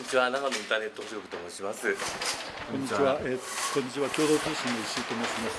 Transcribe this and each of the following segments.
ちは、長野インターネット局と申します。 こんにちは。こんにちは。共同通信の石井と申します。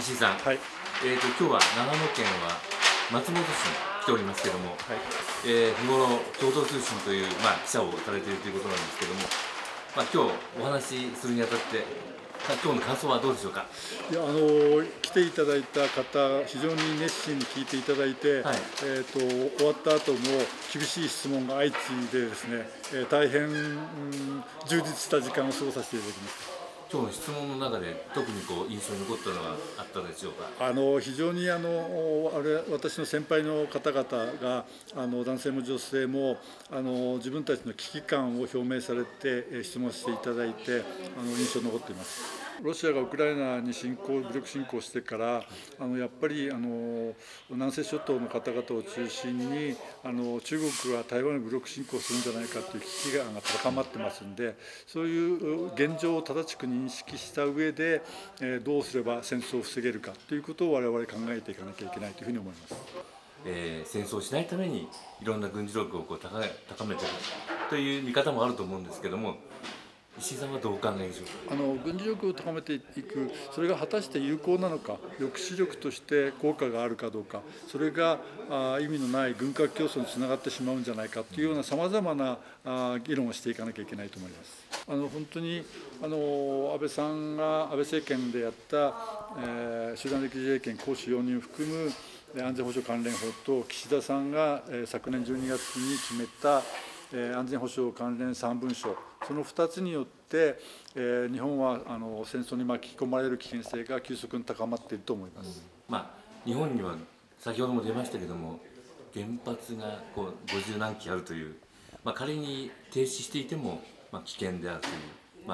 石井さん。はい。今日は長野県は松本市に来ておりますけども、はい。日頃共同通信という記者をされているということなんですけども、今日お話しするにあたって。今日の感想はどうでしょうか。 いや来ていただいた方、非常に熱心に聞いていただいて、はい、終わった後も厳しい質問が相次いでですね、大変、充実した時間を過ごさせていただきました。 今日の質問の中で特に印象に残ったのはあったでしょうか。 非常に私の先輩の方々が男性も女性も自分たちの危機感を表明されて質問していただいて印象に残っています。ロシアがウクライナに武力侵攻してからやっぱり南西諸島の方々を中心に中国が台湾に武力侵攻するんじゃないかという危機感が高まってますんで、そういう現状を正しく認識した上でどうすれば戦争を防げるかということを我々考えていかなきゃいけないというふうに思います。 戦争をしないためにいろんな軍事力を高めているという見方もあると思うんですけども、石井さんはどうお考えでしょうか。 軍事力を高めていく、それが果たして有効なのか、抑止力として効果があるかどうか、それが意味のない軍拡競争につながってしまうんじゃないかというようなさまざまな議論をしていかなきゃいけないと思います。本当に安倍さんが安倍政権でやった集団的自衛権行使容認を含む安全保障関連法と、岸田さんが昨年12月に決めた安全保障関連3文書、その2つによって日本は戦争に巻き込まれる危険性が急速に高まっていると思います。 日本には先ほども出ましたけれども、原発が50何基あるという、仮に停止していても危険であるという、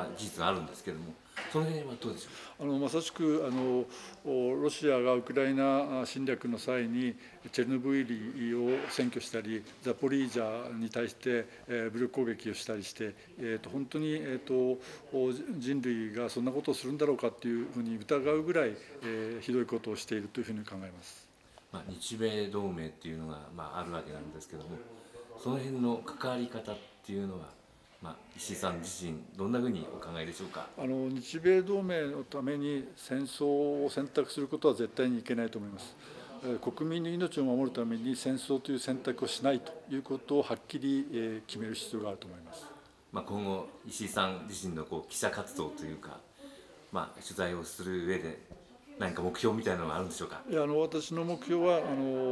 事実があるんですけれども、その辺はどうでしょうか。 まさしくロシアがウクライナ侵略の際にチェルノブイリを占拠したり、ザポリージャに対して武力攻撃をしたりして、本当に人類がそんなことをするんだろうかというふうに疑うぐらいひどいことをしているというふうに考えます。 日米同盟っていうのがあるわけなんですけども、その辺の関わり方っていうのは石井さん自身どんなふうにお考えでしょうか。 日米同盟のために戦争を選択することは絶対にいけないと思います。国民の命を守るために戦争という選択をしないということをはっきり決める必要があると思います。 今後石井さん自身の記者活動というか、取材をする上で何か目標みたいなのはあるんでしょうか。 私の目標は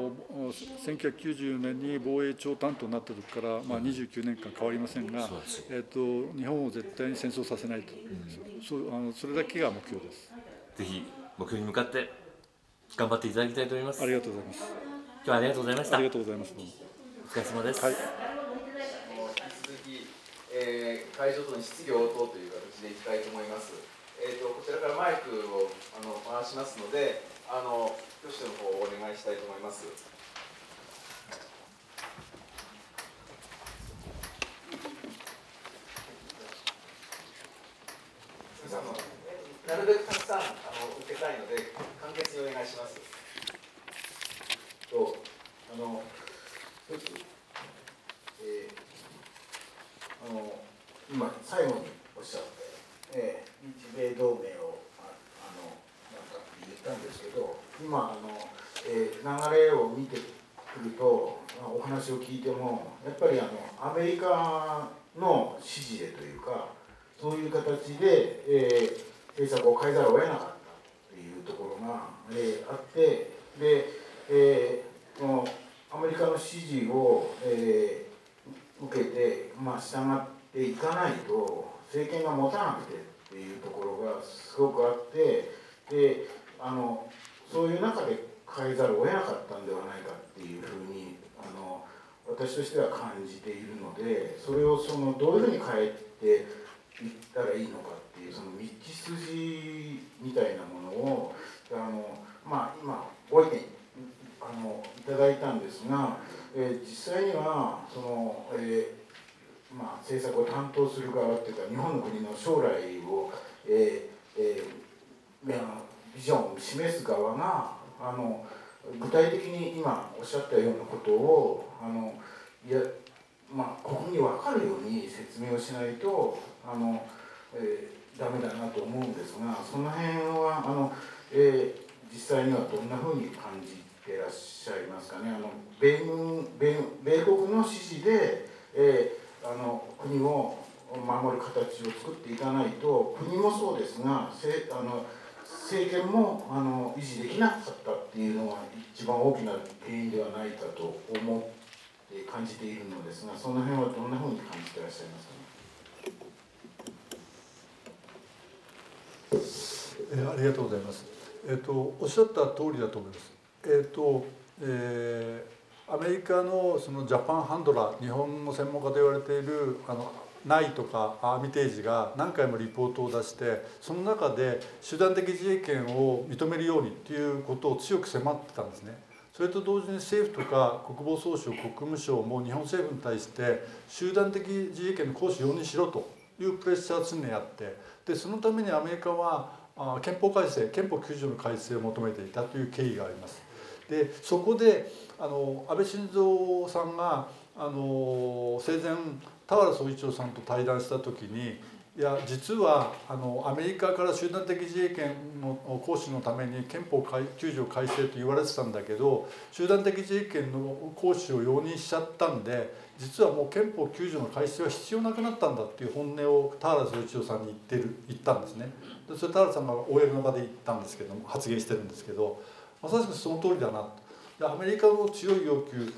1994年に防衛庁担当になった時から29年間変わりませんが、日本を絶対に戦争させないと、それだけが目標です。 ぜひ目標に向かって頑張っていただきたいと思います。 ありがとうございます。 今日はありがとうございました。 ありがとうございます。 お疲れ様です。 引き続き、会場との質疑応答という形でいきたいと思います。こちらからマイクを回しますので、挙手の方をお願いしたいと思います。なるべくたくさん受けたいので、簡潔にお願いします。 一つ、今、最後におっしゃって、日米同盟を言ったんですけど、今流れを見てくると、お話を聞いても、やっぱりアメリカの指示でというか、そういう形で、政策を変えざるを得なかったというところが、あって、で、このアメリカの指示を、受けて、従っていかないと政権が持たなくてっていうところがすごくあって、でそういう中で変えざるを得なかったんではないかっていうふうに私としては感じているので、それをどういうふうに変えていったらいいのかっていうその道筋みたいなものを今ご意見いただいたんですが、実際には政策を担当する側っていうか、日本の国の将来を、ビジョンを示す側が具体的に今おっしゃったようなことを国民に分かるように説明をしないとダメだなと思うんですが、その辺は実際にはどんなふうに感じてらっしゃいますかね。米国の指示で、国を守る形を作っていかないと、国もそうですが政権も維持できなかったっていうのが一番大きな原因ではないかと感じているのですが、その辺はどんなふうに感じていらっしゃいますかね。 ありがとうございます。おっしゃった通りだと思います。アメリカのそのジャパンハンドラー、日本の専門家と言われているナイとかアーミテージが何回もリポートを出して、その中で集団的自衛権を認めるようにということを強く迫ってたんですね。それと同時に政府とか国防総省、国務省も日本政府に対して集団的自衛権の行使を容認しろというプレッシャーが常にあって、でそのためにアメリカは憲法改正、憲法9条の改正を求めていたという経緯があります。でそこで安倍晋三さんが生前田原総一郎さんと対談した時に、いや実はアメリカから集団的自衛権の行使のために憲法9条改正と言われてたんだけど、集団的自衛権の行使を容認しちゃったんで、実はもう憲法9条の改正は必要なくなったんだっていう本音を田原総一郎さんに言ったんですね。でそれ田原さんが公の場で言ったんですけども、発言してるんですけど、まさしくその通りだなと。アメリカの強い要求、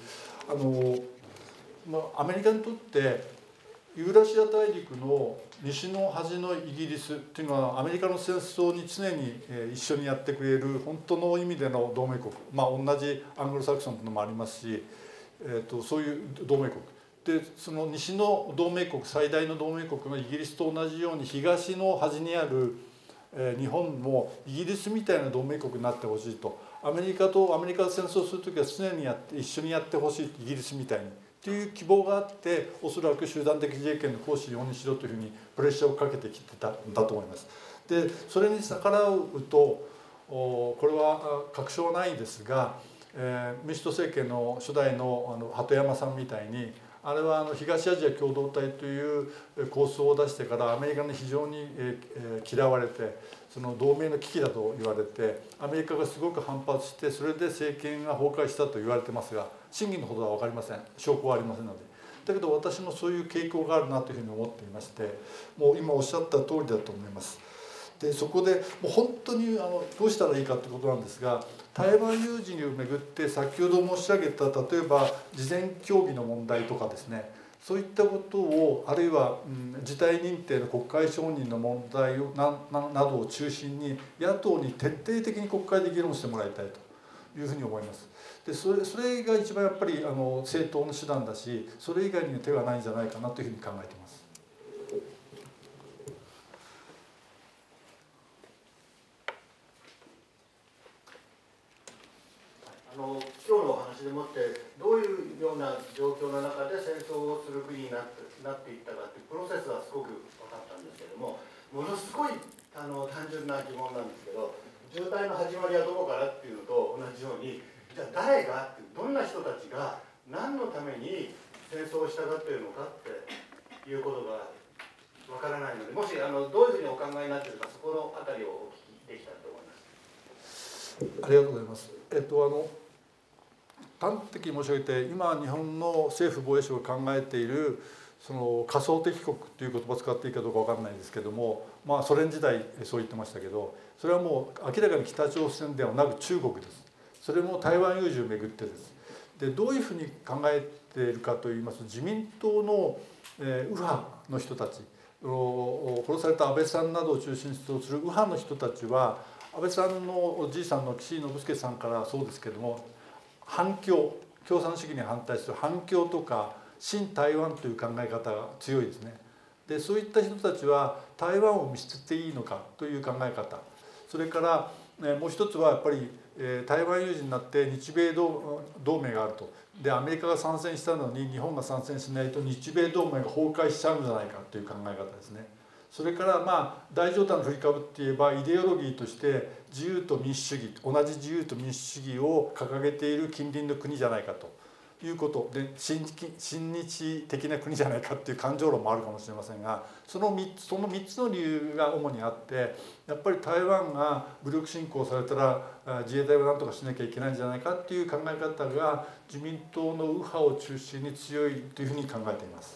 アメリカにとってユーラシア大陸の西の端のイギリスっていうのはアメリカの戦争に常に一緒にやってくれる本当の意味での同盟国、同じアングロサクソンというのもありますし、そういう同盟国で、その西の同盟国、最大の同盟国のイギリスと同じように東の端にある日本もイギリスみたいな同盟国になってほしいと。アメリカが戦争する時は常に一緒にやってほしい、イギリスみたいにという希望があって、おそらく集団的自衛権の行使を容認しろというふうにプレッシャーをかけてきてたんだと思います。でそれに逆らうとこれは確証はないんですが、民主党政権の初代の鳩山さんみたいに、あれは東アジア共同体という構想を出してからアメリカに非常に嫌われて、その同盟の危機だと言われて、アメリカがすごく反発して、それで政権が崩壊したと言われてますが、真偽のほどは分かりません、証拠はありませんので。だけど私もそういう傾向があるなというふうに思っていまして、もう今おっしゃった通りだと思います。でそこでもう本当にどうしたらいいかということなんですが、台湾有事をめぐって先ほど申し上げた、例えば事前協議の問題とかですね、そういったことを、あるいは事態認定の国会承認の問題などを中心に野党に徹底的に国会で議論してもらいたいというふうに思います。でそれが一番やっぱり正当な手段だし、それ以外に手がないんじゃないかなというふうに考えています。 今日のお話でもってどういうような状況の中で戦争をする国になっていったかっていうプロセスはすごく分かったんですけども、ものすごい単純な疑問なんですけど、渋滞の始まりはどこからっていうのと同じように、じゃあ誰がって、どんな人たちが何のために戦争をしたがっているのかっていうことが分からないので、もしどういうふうにお考えになっているか、そこのあたりをお聞きできたらと思います。 ありがとうございます。端的に申し上げて、今日本の政府防衛省が考えているその仮想敵国という言葉を使っていいかどうか分からないですけども、ソ連時代そう言ってましたけど、それはもう明らかに北朝鮮ではなく中国です。それも台湾有事をめぐってです。でどういうふうに考えているかといいますと、自民党の右派の人たち、殺された安倍さんなどを中心とする右派の人たちは、安倍さんのおじいさんの岸信介さんからそうですけども、反共、共産主義に反対する反共とか親台湾という考え方が強いですね。でそういった人たちは台湾を見捨てていいのかという考え方、それからもう一つはやっぱり台湾有事になって日米同盟があると。でアメリカが参戦したのに日本が参戦しないと日米同盟が崩壊しちゃうんじゃないかという考え方ですね。それから大状態の振りかぶって言えば、イデオロギーとして自由と民主主義、同じ自由と民主主義を掲げている近隣の国じゃないかと。 いうことで親日的な国じゃないかっていう感情論もあるかもしれませんが、その3つの理由が主にあって、やっぱり台湾が武力侵攻されたら自衛隊を何とかしなきゃいけないんじゃないかっていう考え方が自民党の右派を中心に強いというふうに考えています。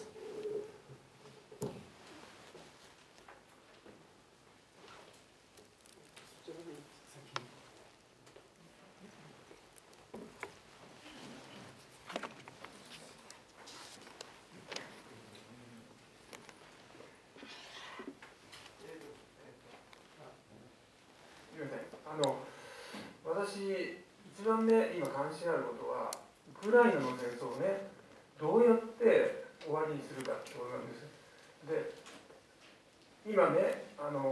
私一番ね今関心あることはウクライナの戦争をねどうやって終わりにするかってことなんです。で今ね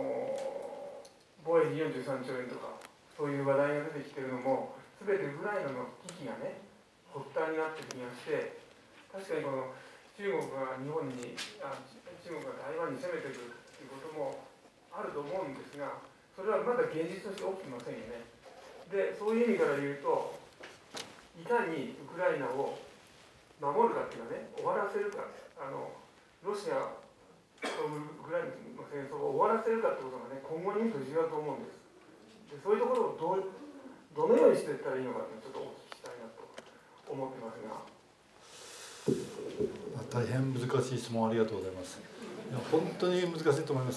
防衛費43兆円とかそういう話題が出てきてるのも全てウクライナの危機がね発端になってる気がして、確かにこの中国が台湾に攻めてくるっていうこともあると思うんですが、それはまだ現実として起きてませんよね。でそういう意味から言うと、いかにウクライナを守るかっていうかね、終わらせるか、ロシアとウクライナの戦争を終わらせるかってことがね、今後に見ると重要だと思うんです。でそういうところをどのようにしていったらいいのかってちょっとお聞きしたいなと思ってますが。 大変難しい質問ありがとうございます。いや本当に難しいと思います。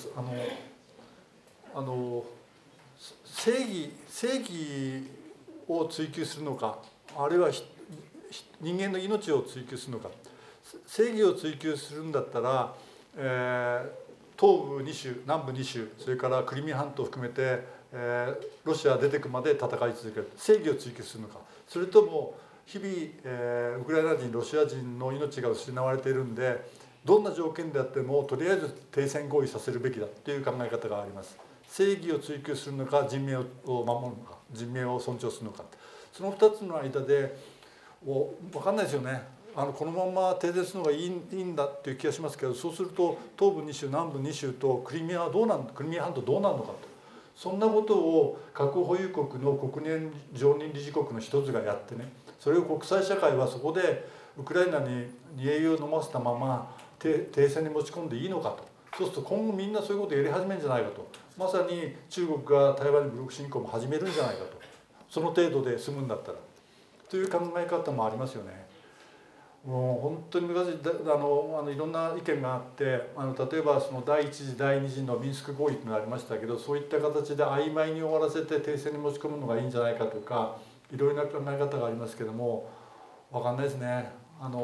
正義を追求するのか、あるいは人間の命を追求するのか。正義を追求するんだったら、東部2州南部2州それからクリミア半島を含めて、ロシア出てくまで戦い続ける、正義を追求するのか、それとも日々、ウクライナ人ロシア人の命が失われているんで、どんな条件であってもとりあえず停戦合意させるべきだという考え方があります。正義を追求するのか、人命を守るのか、人命を尊重するのか、その2つの間で分かんないですよね。このまま停戦するのがいいんだっていう気がしますけど、そうすると東部2州南部2州とクリミア半島どうなるのかと、そんなことを核保有国の国連常任理事国の一つがやってね、それを国際社会はそこでウクライナに煮え湯を飲ませたまま停戦に持ち込んでいいのかと。そうすると今後みんなそういうことをやり始めるんじゃないかと。まさに中国が台湾に武力侵攻も始めるんじゃないかと。その程度で済むんだったらという考え方もありますよね。もう本当に難しい。いろんな意見があって、例えばその第一次第二次のミンスク合意というのがありましたけど、そういった形で曖昧に終わらせて停戦に持ち込むのがいいんじゃないかとか、いろいろな考え方がありますけども、分かんないですね。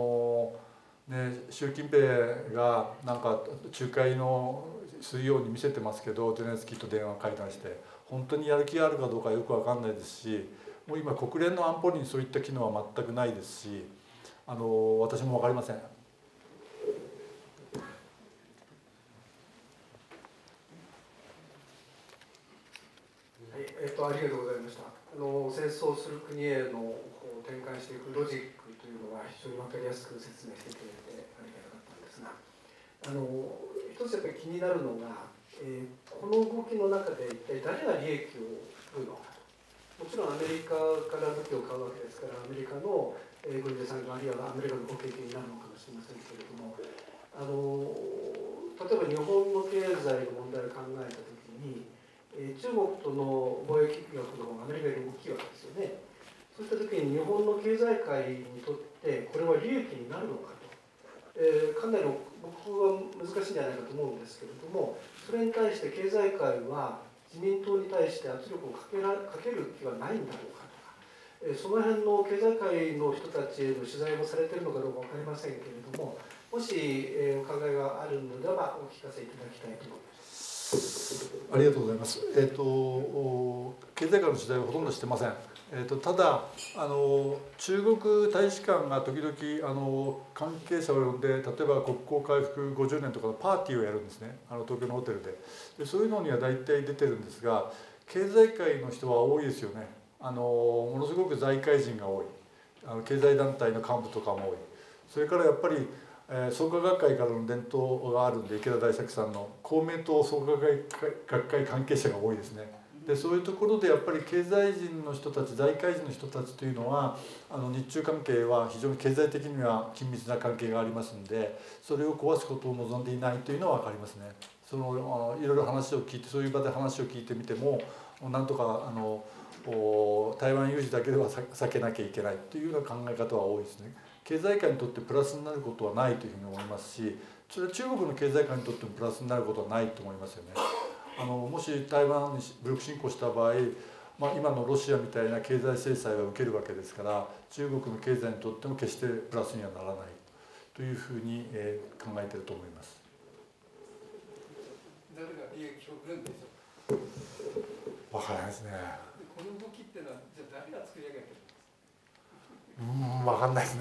習近平がなんか仲介のするように見せてますけど、ゼレンスキーと電話会談して本当にやる気があるかどうかよく分かんないですし、もう今国連の安保理にそういった機能は全くないですし、私も分かりません。 はい、ありがとうございました。戦争する国への展開していくロジックというのは非常に分かりやすく説明してくれてありがたかったんですが、一つやっぱり気になるのが、この動きの中で一体誰が利益を得るのかと。もちろんアメリカから武器を買うわけですから、アメリカの軍需産業あるいはアメリカのご経験になるのかもしれませんけれども、例えば日本の経済の問題を考えたときに、中国との貿易額の方がアメリカより大きいわけですよね。そうしたときに日本の経済界にとってこれは利益になるのかと、かなり僕は難しいんじゃないかと思うんですけれども、それに対して経済界は自民党に対して圧力をかける気はないんだろうかとか、その辺の経済界の人たちへの取材もされているのかどうか分かりませんけれども、もしお考えがあるのではお聞かせいただきたいと思います。 ありがとうございます。経済界の取材はほとんどしてません。ただ中国大使館が時々関係者を呼んで、例えば国交回復50年とかのパーティーをやるんですね、東京のホテルで。そういうのには大体出てるんですが、経済界の人は多いですよね。ものすごく財界人が多い、経済団体の幹部とかも多い。それからやっぱり創価学会からの伝統があるんで、池田大作さんの公明党創価学会関係者が多いですね。 でそういうところでやっぱり経済人の人たち、財界人の人たちというのは日中関係は非常に経済的には緊密な関係がありますので、それを壊すことを望んでいないというのは分かりますね。いろいろ話を聞いて、そういう場で話を聞いてみても、なんとか台湾有事だけでは避けなきゃいけないというような考え方は多いですね。経済界にとってプラスになることはないというふうに思いますし、それは中国の経済界にとってもプラスになることはないと思いますよね。もし台湾に武力侵攻した場合、今のロシアみたいな経済制裁は受けるわけですから、中国の経済にとっても決してプラスにはならないというふうに考えていると思います。 誰が利益をくれるんでしょう。 わからないですね。 この動きっていうのはじゃあ誰が作り上げてるんですか。 わかんないですね。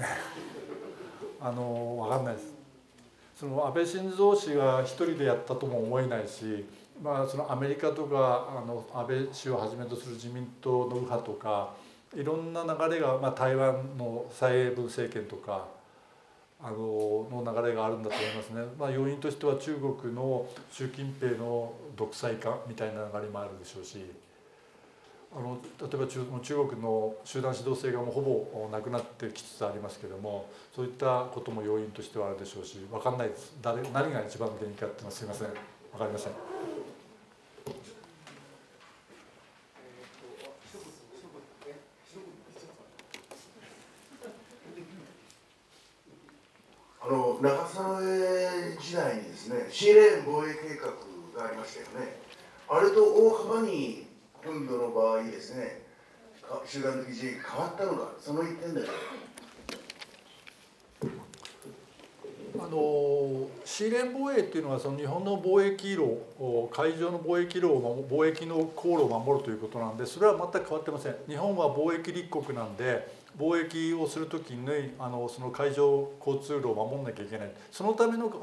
わかんないです。その安倍晋三氏が一人でやったとも思えないし、そのアメリカとか安倍氏をはじめとする自民党の右派とかいろんな流れが、台湾の蔡英文政権とかの流れがあるんだと思いますね。要因としては中国の習近平の独裁化みたいな流れもあるでしょうし、例えば中国の集団指導制がもうほぼなくなってきつつありますけれども、そういったことも要因としてはあるでしょうし、分かんないです。何が一番原因かっていうのはすいません、分かりません。 長曽時代にですね、シーレーン防衛計画がありましたよね。あれと大幅に本土の場合ですね、集団的自衛が変わったのか、その一点で。 シーレーン防衛っていうのはその日本の貿易路、海上の貿易路を貿易の航路を守るということなんで、それは全く変わってません。日本は貿易立国なんで、貿易をするときにその海上交通路を守らなきゃいけない。そのための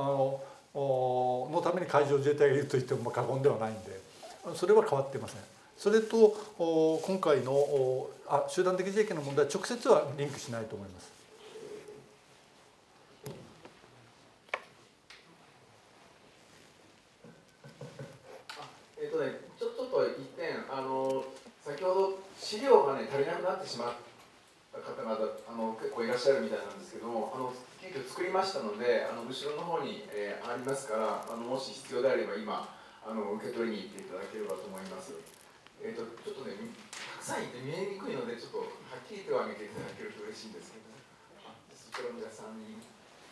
ために海上自衛隊がいると言っても過言ではないんで、それは変わってません。それと今回の集団的自衛権の問題は直接はリンクしないと思います。 ちょっと一点先ほど資料が足りなくなってしまった方々結構いらっしゃるみたいなんですけども、急遽作りましたので後ろの方に、ありますからもし必要であれば今受け取りに行っていただければと思います。ちょっとねたくさんいて見えにくいのでちょっとはっきり手を挙げていただけると嬉しいんですけど、そちらのじゃあ3人。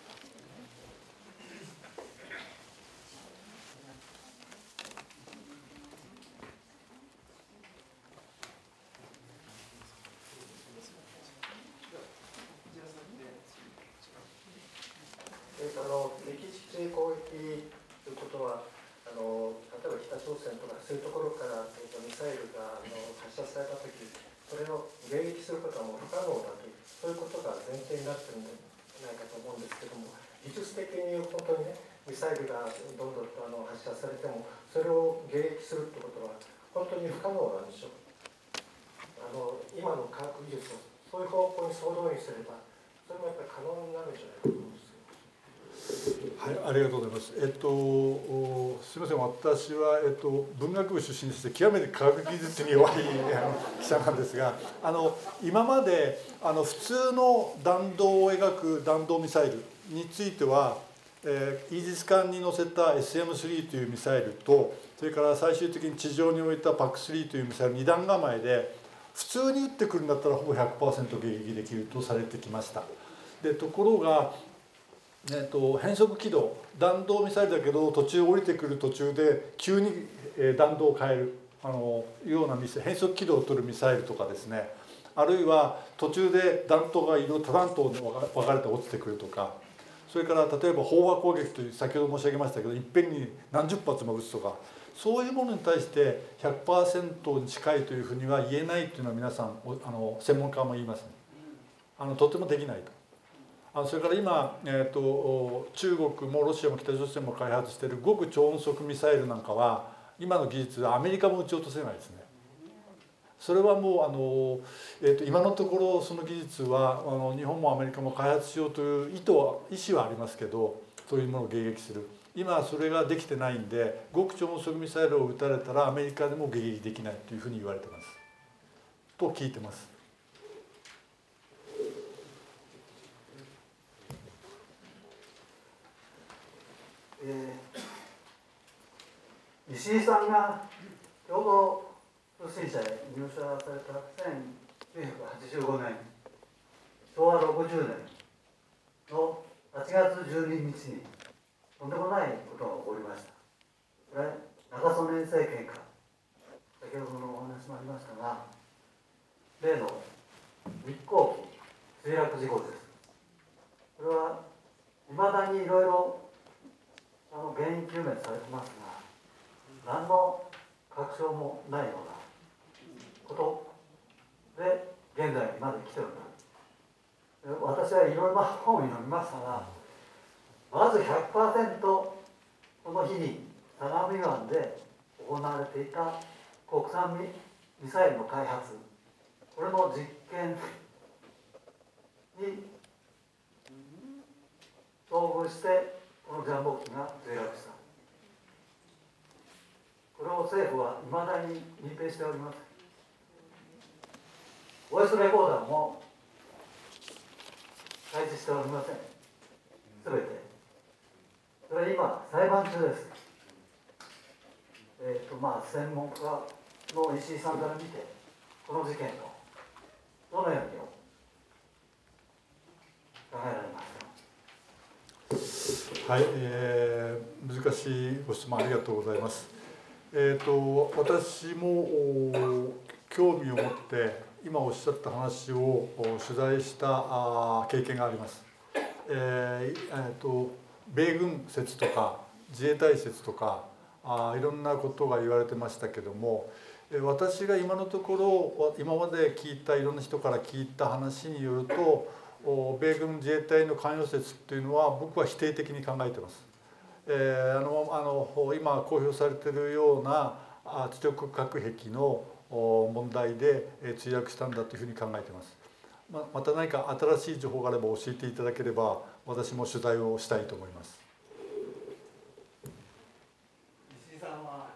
敵基地攻撃ということは例えば北朝鮮とかそういうところからミサイルが発射されたとき、それを迎撃することはもう不可能だという、そういうことが前提になっているんじゃないかと思うんですけども、技術的に本当にね、ミサイルがどんどんと発射されてもそれを迎撃するということは本当に不可能なんでしょう。今の科学技術をそういう方向に総動員すればそれもやっぱり可能になるんじゃないかと思うんです。 はい、ありがとうございます。すみません、私は文学部出身でして極めて科学技術に弱い記者なんですが、今まで普通の弾道を描く弾道ミサイルについては、イージス艦に乗せた SM3 というミサイルと、それから最終的に地上に置いた PAC3 というミサイル2段構えで普通に撃ってくるんだったらほぼ 100% 迎撃できるとされてきました。でところが変則軌道、弾道ミサイルだけど途中降りてくる途中で急に弾道を変えるような変則軌道を取るミサイルとかですね、あるいは途中で弾頭が多弾頭に分かれて落ちてくるとか、それから例えば飽和攻撃という先ほど申し上げましたけどいっぺんに何十発も撃つとか、そういうものに対して 100% に近いというふうには言えないというのは皆さん専門家も言いますね。とてもできないと。それから今、中国もロシアも北朝鮮も開発している極超音速ミサイルなんかは今の技術でアメリカも撃ち落とせないですね。それはもう今のところその技術は日本もアメリカも開発しようという意思はありますけど、そういうものを迎撃する今それができてないんで、極超音速ミサイルを撃たれたらアメリカでも迎撃できないというふうに言われてますと聞いてます。 石井さんが共同通信社へ入社された1985年昭和60年の8月12日にとんでもないことが起こりました。これ中曽根政権下、先ほどのお話もありましたが、例の日航機墜落事故です。これはいまだにいろいろ原因究明されてますが、何の確証もないようなことで現在まで来てるんだ。私はいろいろな本を読みましたが、まず 100% この日に相模湾で行われていた国産ミサイルの開発、これの実験に遭遇してこのジャンボ機が墜落した。これを政府はいまだに認定しております。ボイスレコーダーも開示しておりません。すべて。それ今裁判中です。専門家の石井さんから見て、この事件をどのように考えられますか。 はい、難しいご質問ありがとうございます。私も興味を持って今おっしゃった話を取材した経験があります。米軍説とか自衛隊説とかいろんなことが言われてましたけども、私が今のところ今まで聞いたいろんな人から聞いた話によると、米軍自衛隊の関与説っていうのは僕は否定的に考えてます。今公表されているような地上核兵器の問題で墜落したんだというふうに考えています。また何か新しい情報があれば教えていただければ私も取材をしたいと思います。 石井さんは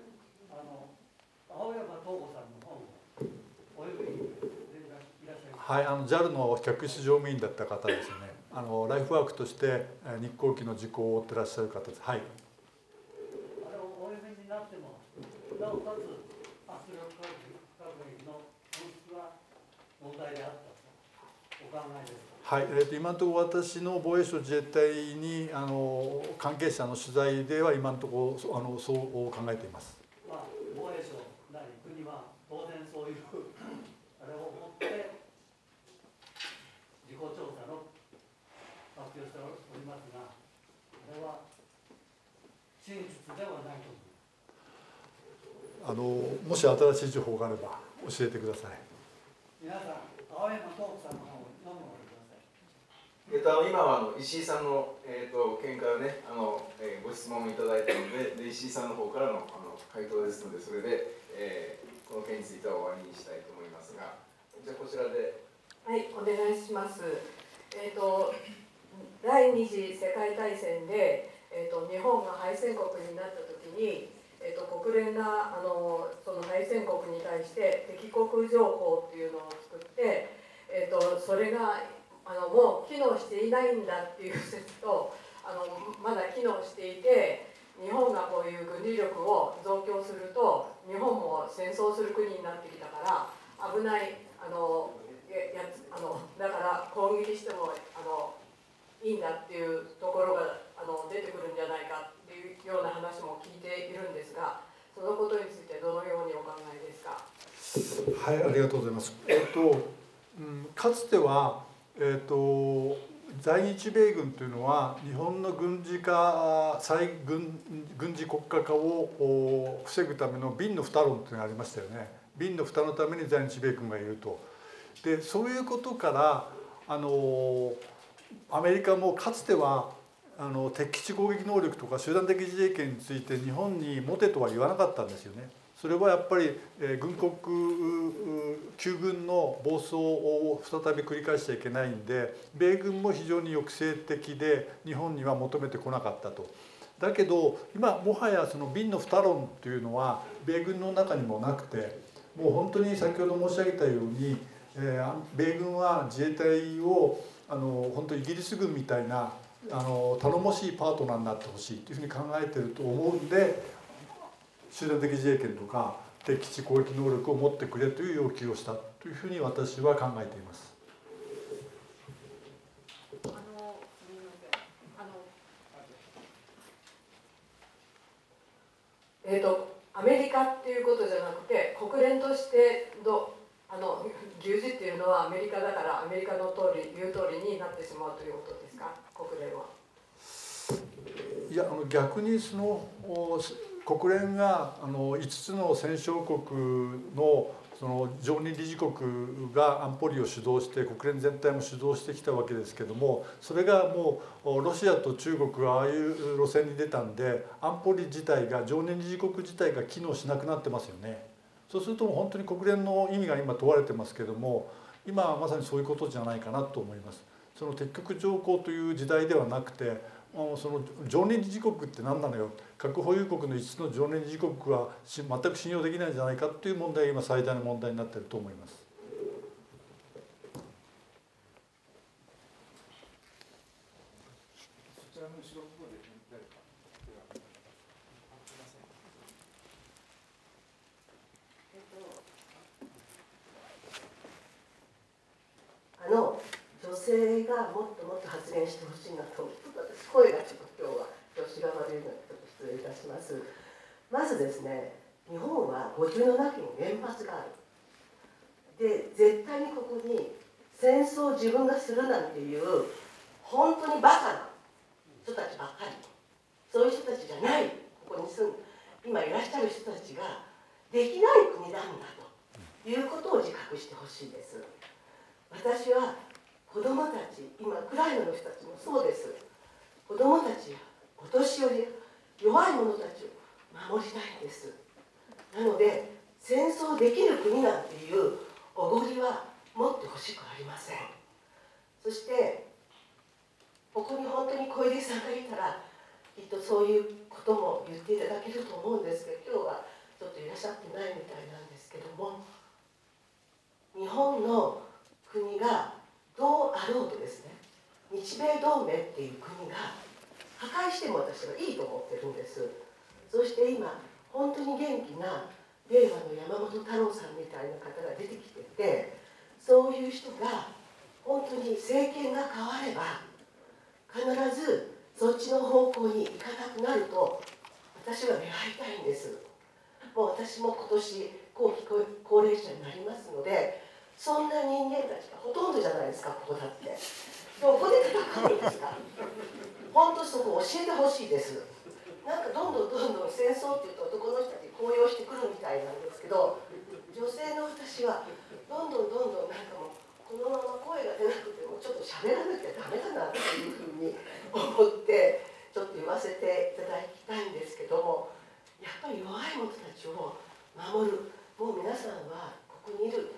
青山東吾さんの本をお読みでいらっしゃいますか。 はい、JAL の客室乗務員だった方ですよね。ライフワークとして日航機の事故を追ってらっしゃる方です。はい。 あれをお読みになっても、なおかつ圧力核兵器の本質は問題であったとお考えですか。 はい、今のところ私の防衛省自衛隊に関係者の取材では今のところそう考えています。 防衛省なり国は当然そういうあれを持って事故調査の発表しておりますが、これは真実ではないと思います。 もし新しい情報があれば教えてください。 皆さん、青山東子さんの方を読むのでください。 今は石井さんの、見解をねご質問をいただいたので、石井さんの方からの回答ですので、それで、この件については終わりにしたいと思いますが、じゃあこちらで。 はい、お願いします。第二次世界大戦で、日本が敗戦国になった時に、国連がその敗戦国に対して敵国条項っていうのを作って、それがもう機能していないんだっていう説と、まだ機能していて日本がこういう軍事力を増強すると日本も戦争する国になってきたから危ないだから攻撃してもいいんだっていうところが出てくるんじゃないかっていうような話も聞いているんですが、そのことについてどのようにお考えですか。 はい、ありがとうございます。かつては在日米軍というのは日本の軍事国家化を防ぐための瓶の蓋論というのがありましたよね。瓶の蓋のために在日米軍がいると。でそういうことからアメリカもかつては敵基地攻撃能力とか集団的自衛権について日本に持てとは言わなかったんですよね。それはやっぱり軍国旧軍の暴走を再び繰り返しちゃいけないんで、米軍も非常に抑制的で日本には求めてこなかったと。 だけど今もはやその瓶の二論というのは米軍の中にもなくて、もう本当に先ほど申し上げたように、米軍は自衛隊を本当にイギリス軍みたいな頼もしいパートナーになってほしいというふうに考えていると思うんで、集団的自衛権とか敵基地攻撃能力を持ってくれという要求をしたというふうに私は考えています。 アメリカっていうことじゃなくて、国連として牛耳っていうのはアメリカだから、アメリカの言う通りになってしまうということですか、国連は。 いや、逆にその国連が5つの戦勝国のその常任理事国が安保理を主導して国連全体も主導してきたわけですけども、それがもうロシアと中国がああいう路線に出たんで、安保理自体が常任理事国自体が機能しなくなってますよね。そうすると本当に国連の意味が今問われてますけども、今はまさにそういうことじゃないかなと思います。その敵国条項という時代ではなくて、その常任理事国って何なのよ、核保有国の5つの常任理事国は全く信用できないんじゃないかという問題が今最大の問題になっていると思います。 そちらの後ろの方で誰か女性がもっともっと発言してほしいなと思って、私声がちょっと今日は調子が悪いのでちょっと失礼いたします。まずですね、日本は57基の原発がある。で、絶対にここに戦争を自分がするなんていう本当にバカな人たちばっかり、そういう人たちじゃない、ここに住んで今いらっしゃる人たちができない国なんだということを自覚してほしいです。私は子どもたち、今ウクライナの人たちもそうです。子どもたちやお年寄り、弱い者たちを守りたいんです。なので戦争できる国なんていうおごりは持ってほしくありません。そしてここに本当に小出さんがいたらきっとそういうことも言っていただけると思うんですけど、今日はちょっといらっしゃってないみたいなんですけども、日本の国がどうあろうとですね、日米同盟っていう国が破壊しても私はいいと思ってるんです。そして今本当に元気な令和の山本太郎さんみたいな方が出てきてて、そういう人が本当に政権が変われば必ずそっちの方向に行かなくなると私は願いたいんです。もう私も今年後期高齢者になりますので、そんな人間たちがほとんどじゃないですか、ここだって。どこで戦うんですか。本当そこ教えてほしいです。なんかどんどん戦争っていうと男の人たち高揚してくるみたいなんですけど、女性の私はどんどんなんかもうこのまま声が出なくてもちょっと喋らなきゃダメだなっていうふうに思ってちょっと言わせていただきたいんですけども、やっぱり弱い者たちを守る、もう皆さんはここにいる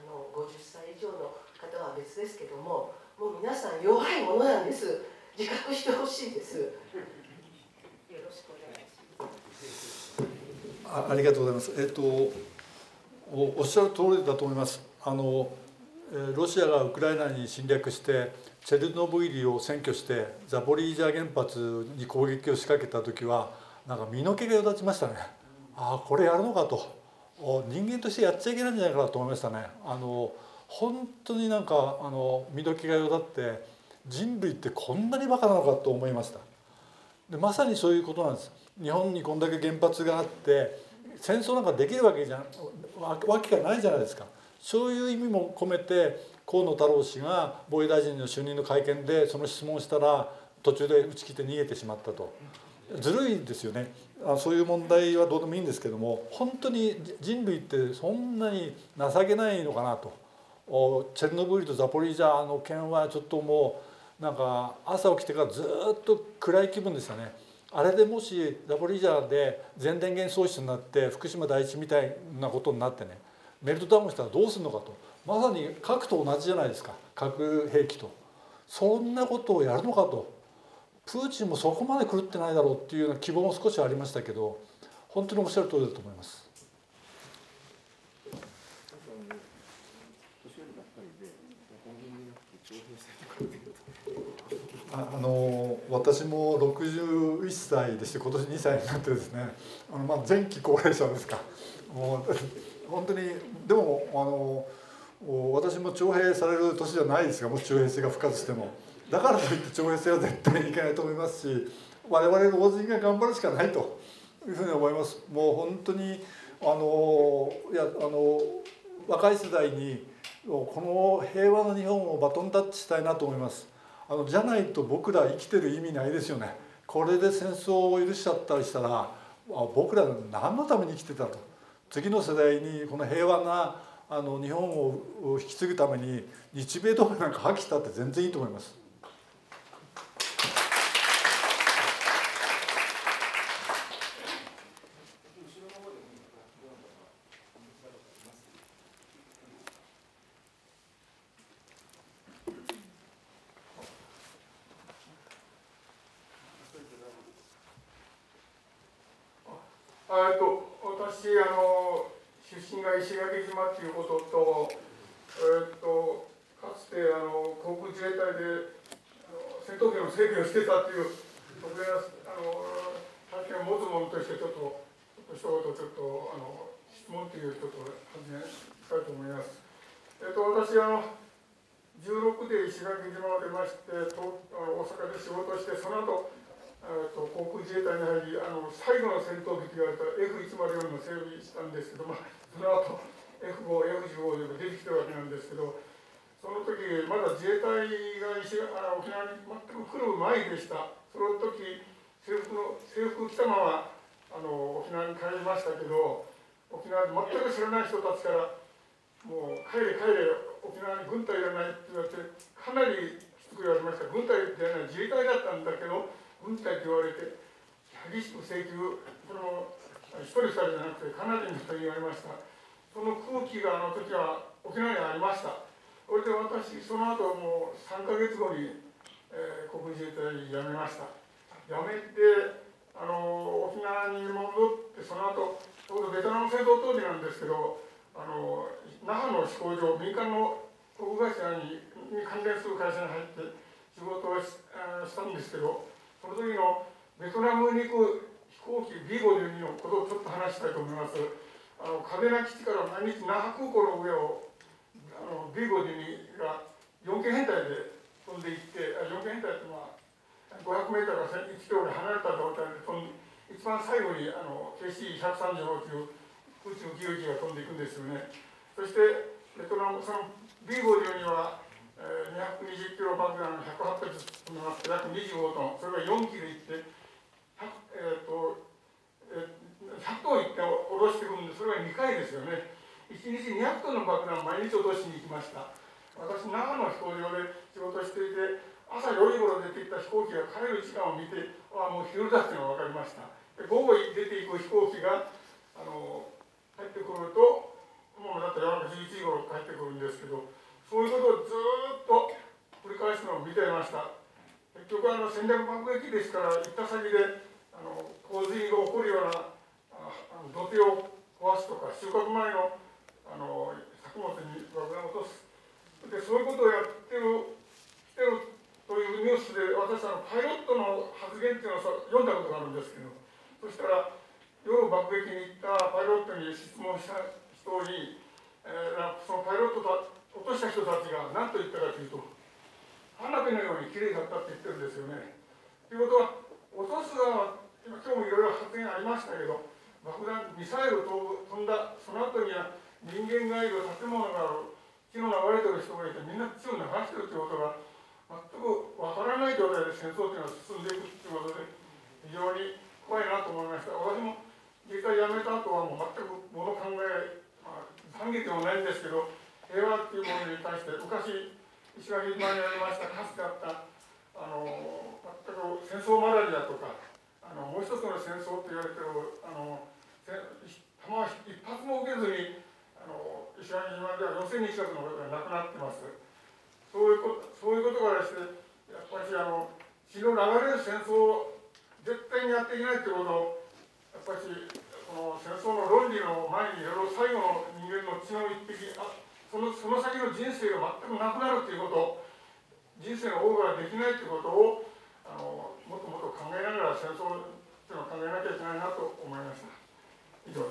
50歳以上の方は別ですけども、もう皆さん弱いものなんです。自覚してほしいです。よろしくお願いします。 ありがとうございます。おっしゃる通りだと思います。ロシアがウクライナに侵略してチェルノブイリを占拠してザポリージャ原発に攻撃を仕掛けた時はなんか身の毛がよだちましたね。ああこれやるのかと、人間としてやっちゃいけないんじゃないかなと思いましたね。本当になんか身の毛がよだって人類ってこんなにバカなのかと思いました。でまさにそういうことなんです。日本にこんだけ原発があって戦争なんかできるわけがないじゃないですか。そういう意味も込めて河野太郎氏が防衛大臣の就任の会見でその質問をしたら途中で打ち切って逃げてしまったと。ずるいですよね。そういう問題はどうでもいいんですけども、本当に人類ってそんなに情けないのかなと。チェルノブイリとザポリージャの件はちょっともうなんか朝起きてからずっと暗い気分でしたね。あれでもしザポリージャで全電源喪失になって福島第一みたいなことになってね、メルトダウンしたらどうするのかと。まさに核と同じじゃないですか、核兵器と。そんなことをやるのかと。 プーチンもそこまで狂ってないだろうっていうような希望も少しありましたけど、本当におっしゃる通りだと思います。私も61歳でして今年2歳になってですね、前期高齢者ですか。もう本当にでも私も徴兵される年じゃないですが、もし徴兵制が復活しても、だからといって徴兵制は絶対にいけないと思いますし、我々の大人が頑張るしかないというふうに思います。もう本当に若い世代にこの平和の日本をバトンタッチしたいなと思います。じゃないと僕ら生きてる意味ないですよね。これで戦争を許しちゃったりしたら、僕ら何のために生きてたと。次の世代にこの平和な日本を引き継ぐために日米同盟なんか破棄したって全然いいと思います。 私出身が石垣島ということと、かつて航空自衛隊で戦闘機の整備をしてたという特別な体験を持つ者として一言質問という発言したいと思います。私16で石垣島を出まして、大阪で仕事をして、その後航空自衛隊に入り、最後の戦闘機と言われた F104 の整備したんですけど、その後 F5、F15 が出てきたわけなんですけど、その時まだ自衛隊が沖縄に全く来る前でした。その時制服着たまま沖縄に帰りましたけど、沖縄で全く知らない人たちからもう帰れ帰れ、沖縄に軍隊いらないって言われて、かなりきつく言われました。軍隊っていうのは自衛隊だったんだけど軍隊と言われて激しく請求、これも一人二人じゃなくてかなりの人に言われました。その空気が時は沖縄にありました。それで私その後もう3ヶ月後に、航空自衛隊辞めました。辞めて沖縄に戻って、その後ちょうどベトナム戦争当時なんですけど、那覇の飛行場、民間の航空会社に関連する会社に入って仕事をしたんですけど、その時のベトナムに行く飛行機 B52 のことをちょっと話したいと思います。嘉手納基地から毎日那覇空港の上をB52 が4件編隊で飛んでいって、4件編隊って500メートルから1キロで離れた状態で飛んで、一番最後にKC-135という宇宙機が飛んでいくんですよね。そしてベトナム、その B52 は220キロ爆弾108発飛びますと約25トン、それが4機で行って100トン行って下ろしてくるんで、それが2回ですよね。1日200トンの爆弾を毎日落としに行きました。私、長野飛行場で仕事していて、朝4時頃出てきた飛行機が帰る時間を見て、もう昼だっていうのが分かりました。で午後出ていく飛行機が帰ってくると、もうだったら夜中11時頃帰ってくるんですけど、そういうことをずっと繰り返すのを見ていました。結局戦略爆撃ですから、行った先で洪水が起こるような土手を壊すとか、収穫前の作物に爆弾を落とす。でそういうことをやってるというニュースで、私パイロットの発言っていうのを読んだことがあるんですけど、そしたら夜爆撃に行ったパイロットに質問した人に、そのパイロット落とした人たちが何と言ったかというと、花火のようにきれいだったって言ってるんですよね。ということは、落とす側は今日もいろいろ発言ありましたけど、爆弾ミサイル飛んだその後には人間がいる、建物がある、血の流れてる人がいて、みんな血を流してるということが全くわからない状態で戦争というのは進んでいくということで、非常に怖いなと思いました。私も自衛隊辞めた後はもう全く物考え、懺悔でもないんですけど、平和っていうものに対して昔石垣島にありましたかつてあった全く戦争マラリアとかもう一つの戦争と言われてる弾は一発も受けずに石垣島では4000人近くの方が亡くなってます。そういうことからしてやっぱり血の流れる戦争を絶対にやっていけないということを、やっぱりこの戦争の論理の前に最後の人間の血の一滴、その先の人生が全くなくなるということ、人生のオーバーができないということをもっともっと考えながら戦争というのを考えなきゃいけないなと思いました。以上です。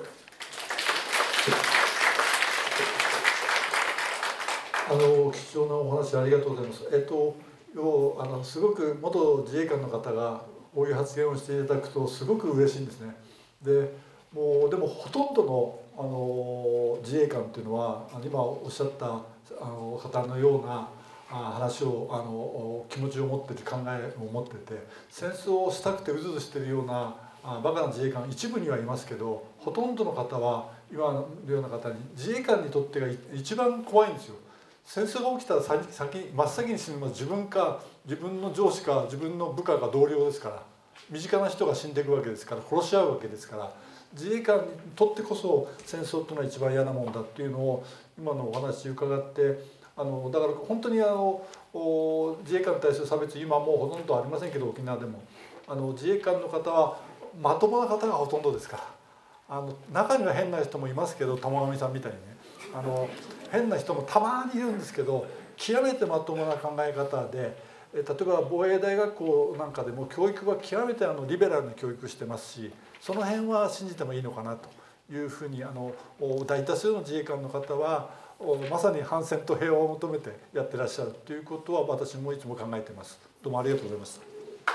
貴重なお話ありがとうございます。すごく元自衛官の方がこういう発言をしていただくとすごく嬉しいんですね。でもほとんどの自衛官っていうのは今おっしゃった方のような話を気持ちを持ってて考えを持ってて戦争をしたくてうずうずしてるようなバカな自衛官一部にはいますけどほとんどの方は今のような方に自衛官にとってが一番怖いんですよ。戦争が起きたら真っ先に死ぬのは自分か自分の上司か自分の部下か同僚ですから身近な人が死んでいくわけですから殺し合うわけですから自衛官にとってこそ戦争というのは一番嫌なもんだっていうのを今のお話伺ってだから本当に自衛官に対する差別今もうほとんどありませんけど沖縄でも自衛官の方はまともな方がほとんどですから中には変な人もいますけど玉上さんみたいにね変な人もたまにいるんですけど極めてまともな考え方で例えば防衛大学校なんかでも教育は極めてリベラルな教育してますしその辺は信じてもいいのかなというふうに大多数の自衛官の方はまさに反戦と平和を求めてやってらっしゃるということは私もいつも考えています。どうもありがとうございました。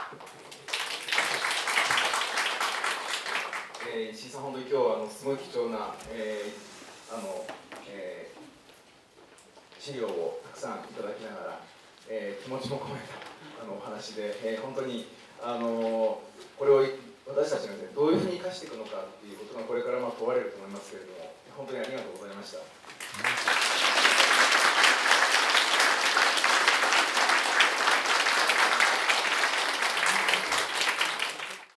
石井さん、本当に今日はすごい貴重な、資料をたくさんいただきながら、気持ちも込めたお話で、本当にこれを私たちが、どういうふうに生かしていくのかということがこれから問われると思いますけれども、本当にありがとうございました。